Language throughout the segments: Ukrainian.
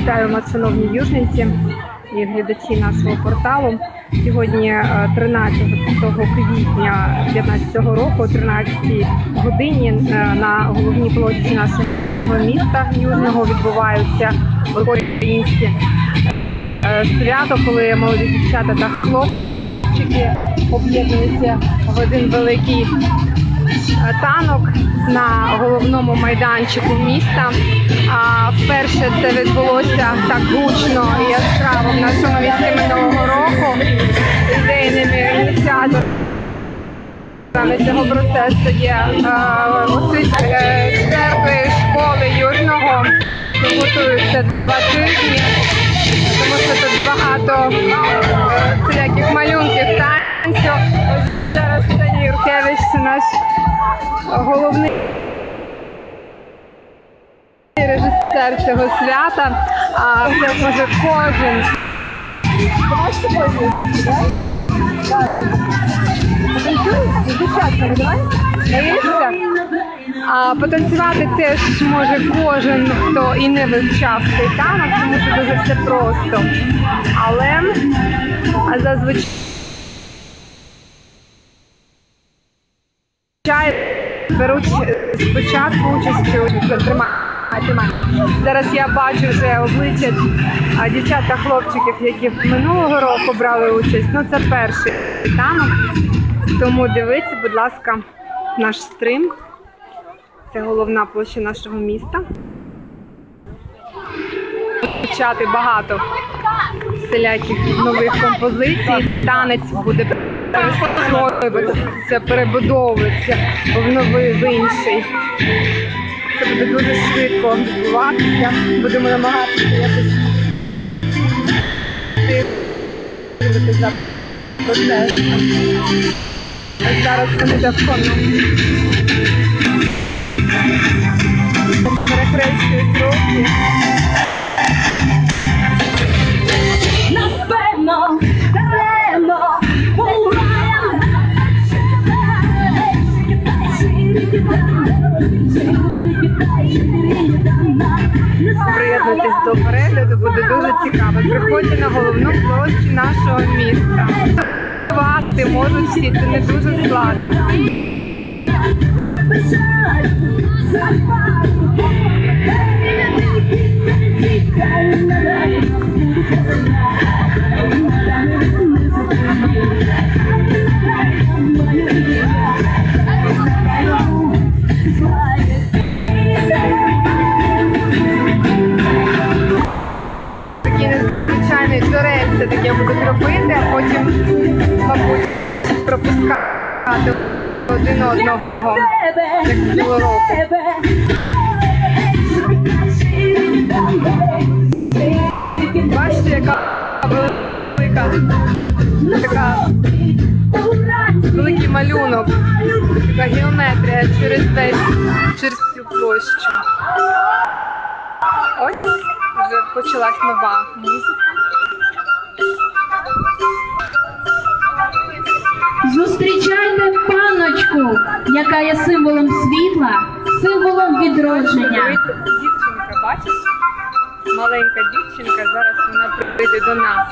Вітаю вас, шановні южненці і глядачі нашого порталу. Сьогодні 13 квітня 2015 року, о 13 годині, на головній площі нашого міста Южного відбуваються українські свято, коли молоді дівчата та хлопчики об'єднуються в один великий танок на головному майданчику міста. Вперше це відбулося так гучно і яскраво в нашому місті минулого року. Ідейними ініціаторами цього процесу є церкви школи Южного. Готуються 2 тижні, тому що тут багато всіляких малюнків, танцю. Зараз Сергій Юркевич, це наш головний режисер цього свята. Це може кожен. Ти можеш сьогодні, так? Потанцюєш? Дівчатка, давай? Боїшся? Потанцювати теж може кожен, хто і не вивчав цей танок, тому що дуже все просто. Але зазвичай беруть спочатку участь Зараз я бачу вже обличчя дівчат та хлопчиків, які минулого року брали участь. Ну, це перший танок, тому дивіться, будь ласка, наш стрім. Це головна площа нашого міста. Почати багато всіляких нових композицій. Танець буде перестроюватися, перебудовуватися в інший. Це буде дуже швидко відбуватися. Будемо намагатися якось дивитися за процесом. Ось зараз вони довкола перехрещують руки. Напевно, даремно, Приєднуйтесь до перегляду, буде дуже цікаво. Приходьте на головну площу нашого міста. Співати можуть всі, це не дуже складно. Такий незвичайний турець, це таке будуть робити, а потім, мабуть, пропускати один одного, як цього року. Бачите, яка велика, така великий малюнок, така геометрія через всю площу. Ось вже почалась нова музика. Зустрічайте панночку, яка є символом світла, символом відродження. Дівчинка, бачиш? Маленька дівчинка, зараз вона прийде до нас.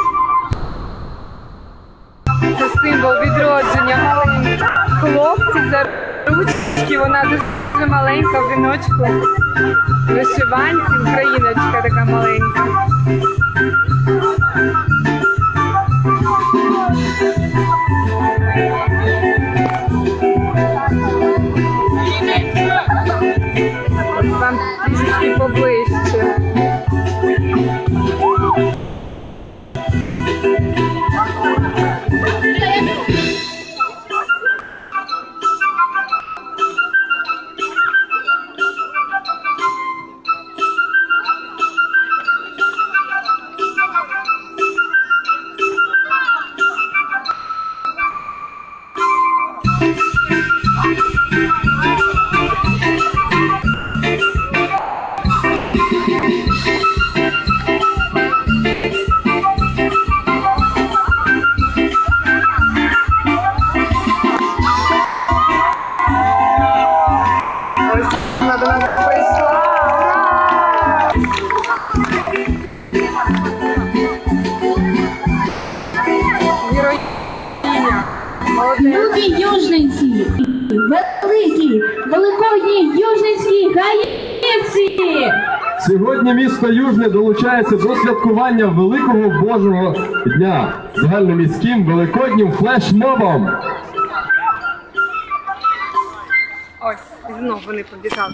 Це символ відродження маленьких хлопців за ручки. Вона дуже маленька в віночку. Вишиванці, україночка така маленька. Вам трішки поближче. Вона до нас прийшла. Ура! Любі южненці, великі, великодні южненські гаївці! Сьогодні місто Южне долучається до святкування Великого Божого Дня загальноміським великоднім флешмобом. Ось, і знов вони побіжали.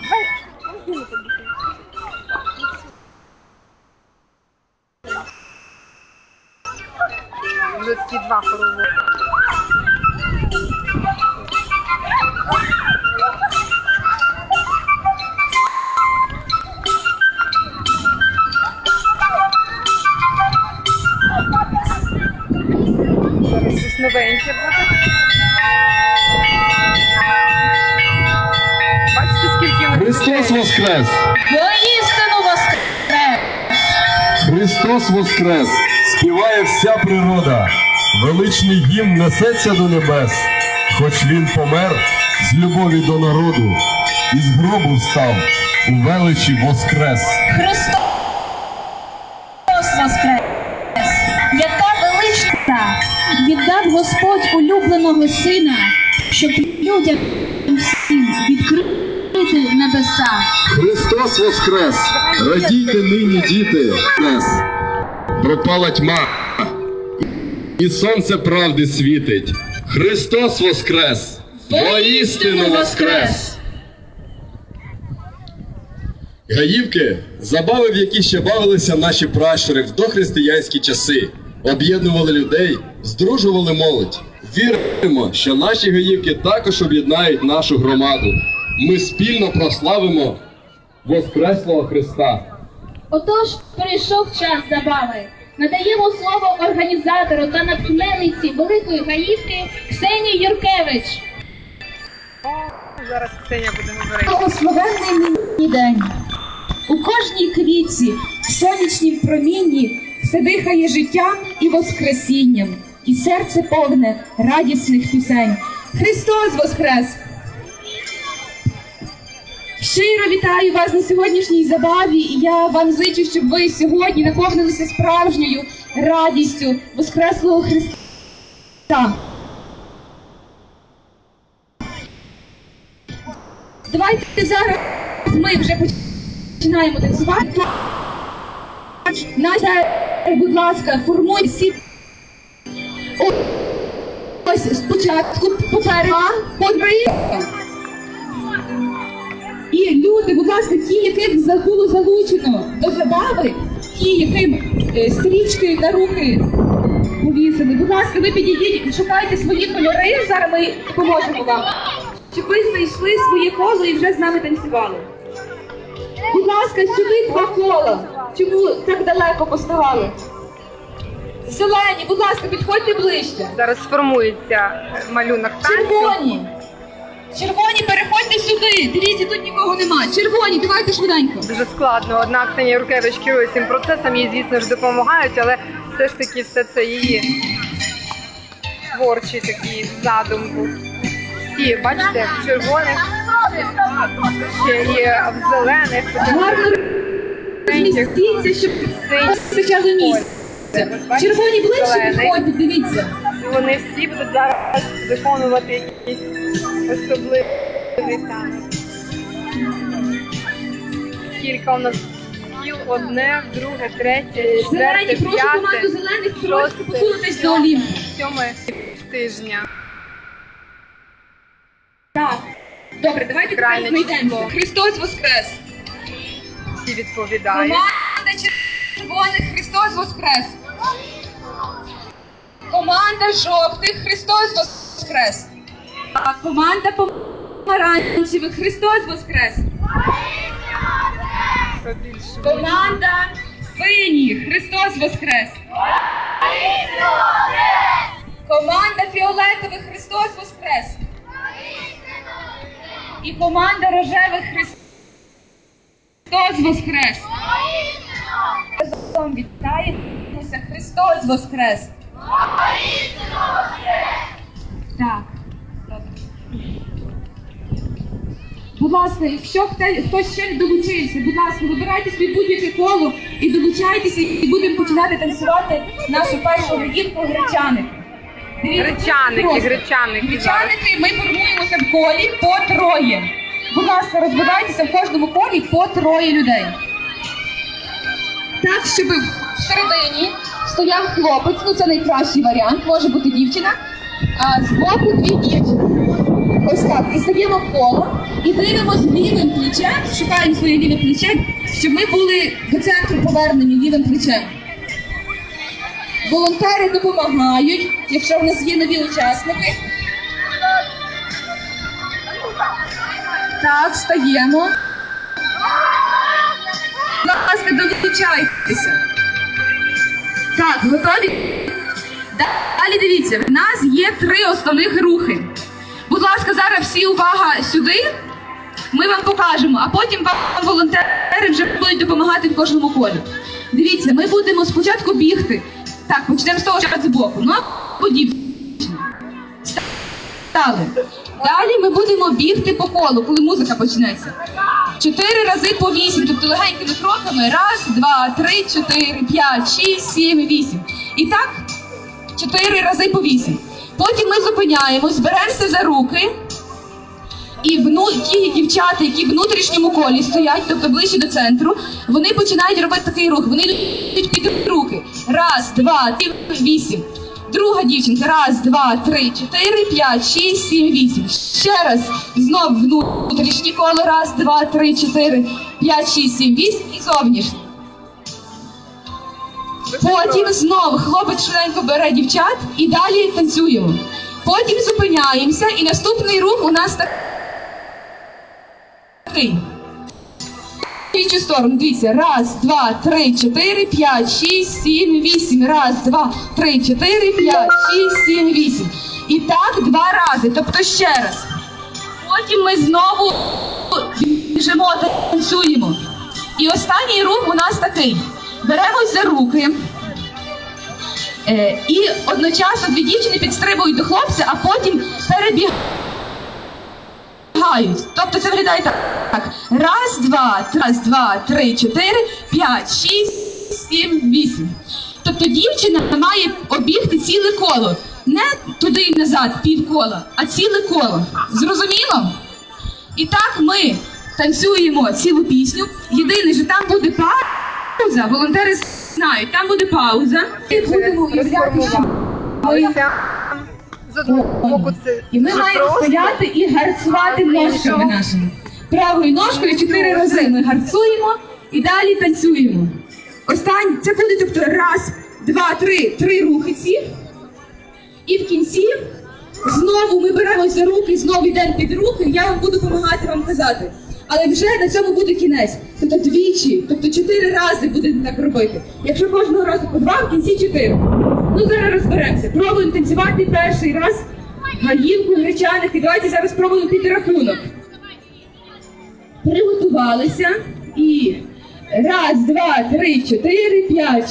Вже такі два хороводи. Зараз щось новеньке буде. Бачите, скільки ми Христос Воскрес! Воістину воскрес! Христос Воскрес! Співає вся природа, величний гімн несеться до небес, хоч він помер з любові до народу, із гробу встав, у величі воскрес. Христос воскрес! Яка велична! Віддав Господь улюбленого Сина, щоб людям всім відкрити небеса. Христос Воскрес! Радійте нині, діти! Воскрес! Пропала тьма, і сонце правди світить. Христос Воскрес! Воістину Воскрес! Гаївки – забави, в які ще бавилися наші пращури в дохристиянські часи. Об'єднували людей, здружували молодь. Віримо, що наші гаївки також об'єднають нашу громаду. Ми спільно прославимо Воскреслого Христа. Отож, прийшов час забави. Надаємо слово організатору та натхненниці Великої Гаївки Ксенії Юркевич. Зараз Ксеня буде говорити. Благословенний мені день. У кожній квітці, в сонячнім промінні все дихає життям і воскресінням, і серце повне радісних пісень. Христос Воскрес! Щиро вітаю вас на сьогоднішній забаві, і я вам зичу, щоб ви сьогодні наповнилися справжньою радістю Воскреслого Христа. Давайте зараз ми вже починаємо танцювати. Настя, будь ласка, формуй всі. Ось спочатку попереду, і люди, будь ласка, ті, яких було залучено до забави, ті, яким стрічки на руки повісили, будь ласка, ви підійдіть, шукайте свої кольори, зараз ми допоможемо вам, щоб ви знайшли своє коло і вже з нами танцювали. Будь ласка, сюди два кола. Чому так далеко поставали? Зелені, будь ласка, підходьте ближче. Зараз сформується малюнок танцю. Червоні. Червоні, переходьте сюди. Дивіться, тут нікого нема. Червоні, давайте швиденько. Дуже складно. Одна Ксенія Юркевич керує цим процесом, їй, звісно ж, допомагають, але все ж таки все це її творчий такий задум був. І, бачите, в червоних, ще і в зелених, Гарно розмістіться, щоб вистачало місця. Червоні ближче підходьте, дивіться. Вони всі будуть зараз виконувати якісь особливі танець. Кілька у нас кіл, одне, друге, третє, четверте, Зелені, прошу команду п'яте, зелених трошки посунутись до Олімпу. сьоме тижня. Так. Добре, давайте тепер Крайне знайдемося. число. Христос Воскрес! Всі відповідають. Команда червоних Христос Воскрес! Команда жовтих Христос Воскрес! А команда помаранчевих Христос Воскрес! Побільше. Команда синіх Христос Воскрес! Команда фіолетових Христос Воскрес! І команда рожевих Христос Воскрес! Разом вітаємося, Христос Воскрес! Так, добре. Будь ласка, якщо хтось ще не долучився, будь ласка, вибирайте собі будь-яке коло і долучайтеся, і будемо починати танцювати нашу першу гаївку гречаники. Гречаники, гречаники. Гречаники ми формуємося в колі по троє. Будь ласка, розбивайтеся в кожному колі по троє людей. Так, щоб всередині стояв хлопець, ну це найкращий варіант, може бути дівчина, а збоку дві дівчини. Ось так, і стаємо в коло, і дивимося лівим плечем, шукаємо своє ліве плече, щоб ми були до центру повернені лівим плечем. Волонтери допомагають, якщо в нас є нові учасники. Так, стаємо. Будь ласка, долучайтеся. Так, готові? Далі дивіться, в нас є 3 основних рухи. Будь ласка, зараз всі увага сюди, ми вам покажемо, а потім вам волонтери вже будуть допомагати в кожному колі. Дивіться, ми будемо спочатку бігти. Так, почнемо з того, що з боку. Ну, або дівчина. Стали. Далі ми будемо бігти по колу, коли музика почнеться. 4 рази по 8, тобто легенькими кроками. 1, 2, 3, 4, 5, 6, 7, 8. І так, 4 рази по 8. Потім ми зупиняємось, беремося за руки. І ті дівчата, які в внутрішньому колі стоять, тобто ближче до центру, вони починають робити такий рух. Вони йдуть під руки. 1, 2, 3, 8. Друга дівчинка. 1, 2, 3, 4, 5, 6, 7, 8. Ще раз. Знов внутрішнє коло. 1, 2, 3, 4, 5, 6, 7, 8. І зовнішнє. Потім знову хлопець швиденько бере дівчат і далі танцюємо. Потім зупиняємося і наступний рух у нас такий. В іншу сторону, дивіться. 1, 2, 3, 4, 5, 6, 7, 8. 1, 2, 3, 4, 5, 6, 7, 8. І так 2 рази, тобто ще раз. Потім ми знову біжимо, танцюємо. І останній рух у нас такий. Беремось за руки. І одночасно 2 дівчини підстрибують до хлопця, а потім перебігають. Тобто це виглядає так. 1, 2, 3, 4, 5, 6, 7, 8. Тобто дівчина має обігти ціле коло. Не туди і назад, півкола, а ціле коло. Зрозуміло? І так ми танцюємо цілу пісню. Єдине, що там буде пауза, волонтери знають, там буде пауза. З одного боку це і ми маємо стояти і гарцувати ножками нашими. Правою ножкою 4 рази ми гарцуємо і далі танцюємо. Останнє, це буде, тобто 1, 2, 3 рухи ці. І в кінці знову ми беремо за руки, знову йдемо під руки, я вам буду допомагати вам казати. Але вже на цьому буде кінець. Тобто двічі, тобто 4 рази будемо так робити. Якщо кожного разу по 2, в кінці 4. Ну зараз розберемося. Пробуємо танцювати перший раз гаївку, гречаники. Давайте зараз спробуємо під рахунок. Приготувалися. І 1, 2, 3, 4, 5,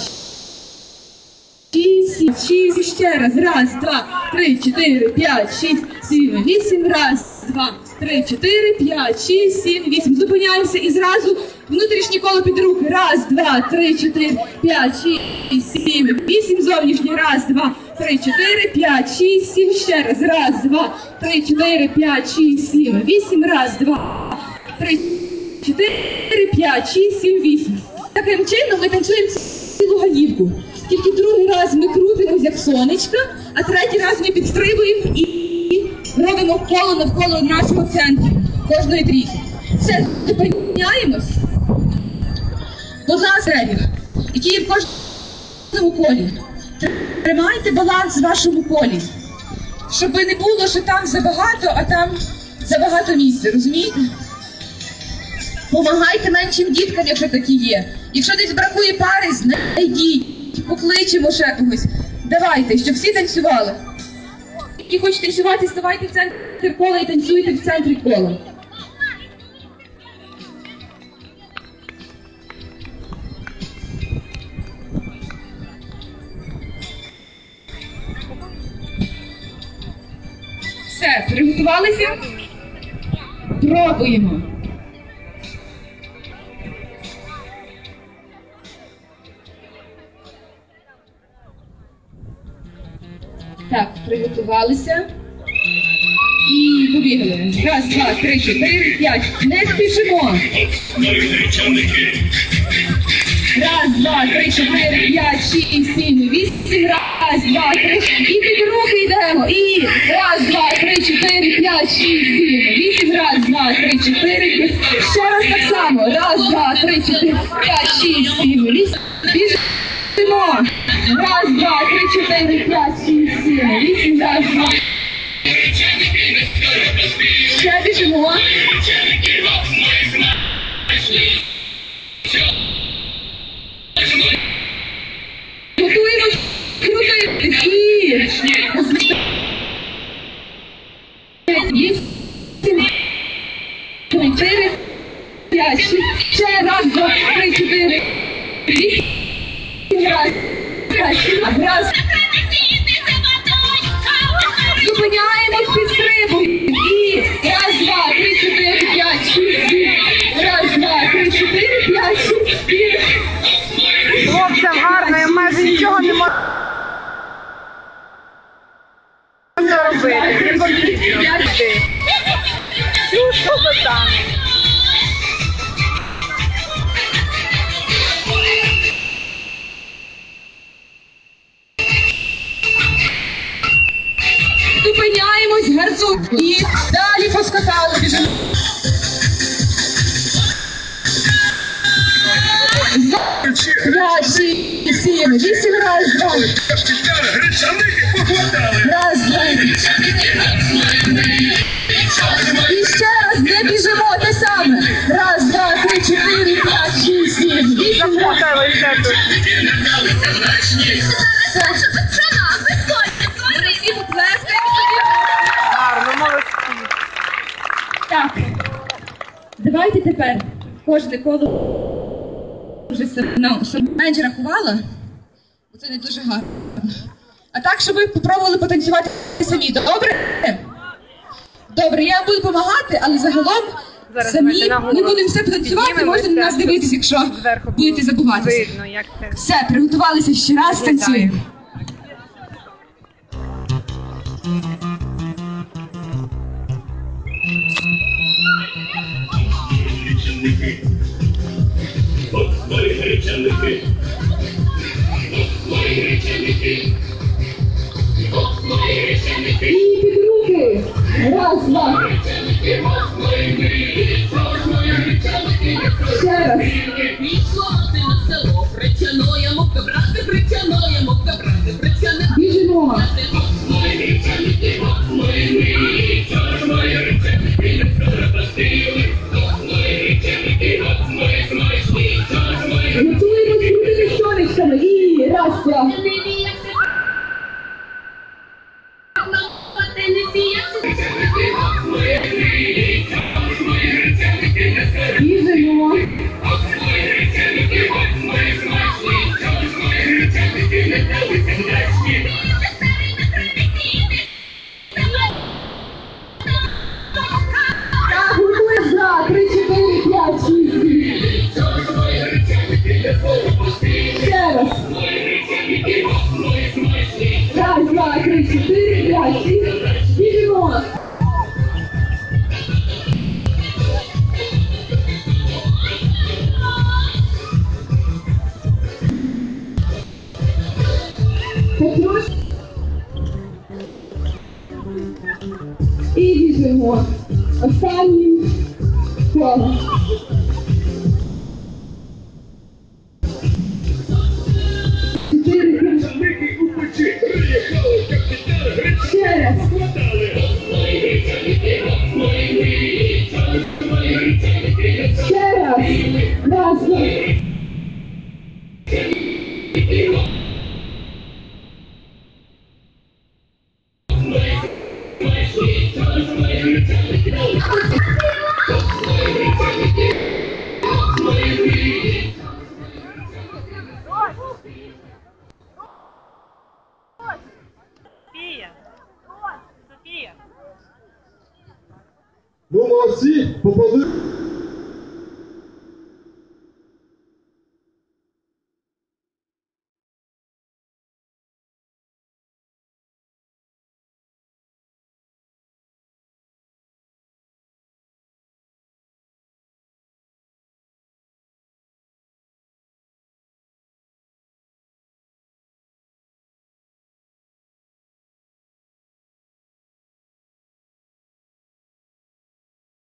6, 6, ще раз. 1, 2, 3, 4, 5, 6, 7, 8. 1, 2, 3, 4, 5, 6, 7, 8. Зупиняємося і зразу внутрішнє коло під руки. 1, 2, 3, 4, 5, 6, 7, 8. Зовнішнє. 1, 2, 3, 4, 5, 6, 7. Ще раз. 1, 2, 3, 4, 5, 6, 7, 8. 1, 2, 3, 4, 5, 6, 7, 8. Таким чином ми танцюємо цілу гаївку. Тільки другий раз ми крутимось як сонечка, а третій раз ми підстрибуємо і робимо коло навколо нашого центру, кожної трійки. Все, зупиняємось. Будь ласка, які є в кожному колі. Тримайте баланс в вашому колі. Щоб не було, що там забагато, а там забагато місця, розумієте? Помагайте меншим діткам, якщо такі є. Якщо десь бракує пари, знайдіть, покличемо ще когось. Давайте, щоб всі танцювали. Які хочуть танцювати, ставайте в центр кола і танцюйте в центрі кола. Все, приготувалися? Пробуємо. Так. Приготувалися. І побігли. Раз, два, три, чотири, п'ять. Не спішимо. Раз, два, три, чотири, п'ять, шість, сім, вісім. Раз, два, три. І під руки йдемо. І раз, два, три, чотири, п'ять, шість, сім, вісім. Раз, два, три, чотири. Ще раз так само. Раз, два, три, чотири, п'ять, шість, сім, вісім. Біжимо. Раз, два, три, чотири, п'ять, шість, сім, вісім. Раз, два. Ще біжимо. Готуємось крутитись. І 8, 4, 5, 6. Ще раз, два, три, 4, 8. Раз, 5, 6. Раз. Зупиняємось, підстрибуємо. І раз, два, три, 4, 5, 6, 7. Раз, два, три, 4, 5, 6, 7. Хлопцям гарно, я майже нічого не можу робити. Що ви там? Зупиняємось, гарцу. І далі поскакали, біжимо. П'ять, шість, сім, вісім, раз, два. Раз, два. І ще раз не біжимо, те саме. Раз, два, три, 4, 5, 6, 7, 8. Гарно, молодці. Так, давайте тепер кожне коло вже щоб менше рахувала, бо це не дуже гарно. А так, щоб ви спробували потанцювати самі, добре? Добре, я буду допомагати, але загалом Зараз самі давайте нагору ми будемо все потанцювати, можете на нас дивитися, якщо Зверху будете забуватися. видно, як це Все, приготувалися ще раз, танцюємо. І під руки. Раз, два. Ще раз. Біжимо. Готуємось крутими сонечками. І раз, два. Біжимо. Так, готуєш за 3, 4, 5, 6. Ще раз. Раз, два, три, 4, 5, 6. Біжимо. Петруш. І біжимо. Останнім колом. Ще раз. Ще раз. Раз, два. Ну, молодці, попали.